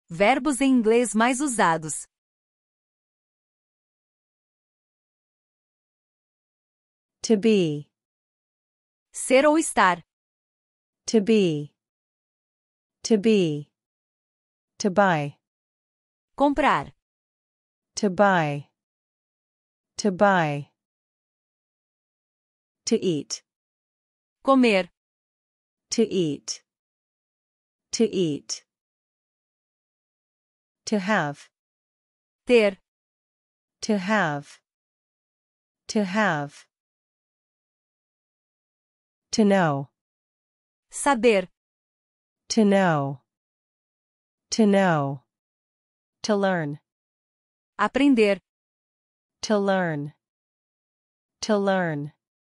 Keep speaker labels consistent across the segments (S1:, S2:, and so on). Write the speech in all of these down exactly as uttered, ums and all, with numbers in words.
S1: Verbos em inglês mais usados.
S2: To be.
S1: Ser ou estar.
S2: To be. To be. To buy.
S1: Comprar.
S2: To buy. To buy. To eat.
S1: Comer.
S2: To eat. To eat. To have.
S1: Ter.
S2: To have. To have. To know.
S1: Saber.
S2: To know. To know. To learn.
S1: Aprender.
S2: To learn. To learn.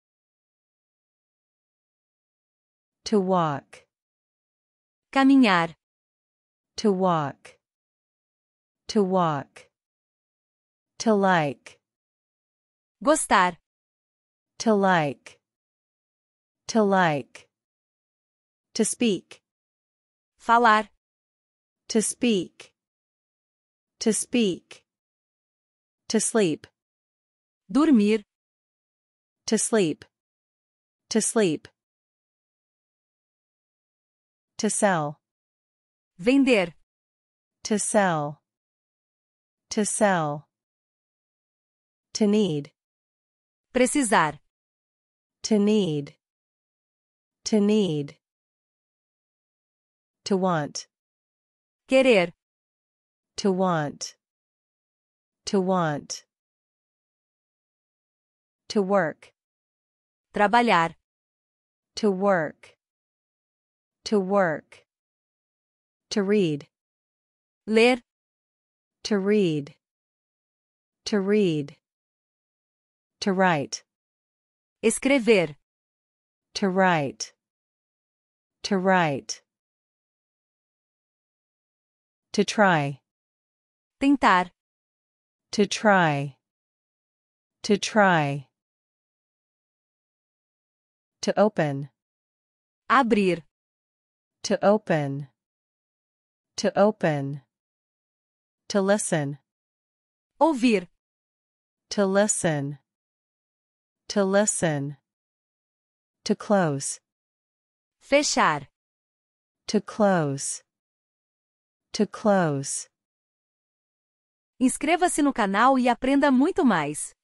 S2: To walk.
S1: Caminhar.
S2: To walk. To walk. To like.
S1: Gostar.
S2: To like. To like. To speak.
S1: Falar.
S2: To speak. To speak. To sleep.
S1: Dormir.
S2: To sleep. To sleep. To sell.
S1: Vender.
S2: To sell. To sell. To need.
S1: Precisar.
S2: To need. To need. To want.
S1: Querer.
S2: To want. To want. To work.
S1: Trabalhar.
S2: To work. To work. To read.
S1: Ler.
S2: To read. To read. To write.
S1: Escrever.
S2: To write. To write. To try.
S1: Tentar.
S2: To try. To try. To open.
S1: Abrir.
S2: To open. To open. To listen.
S1: Ouvir.
S2: To listen. To listen. To close.
S1: Fechar.
S2: To close. To close.
S1: Inscreva-se no canal e aprenda muito mais.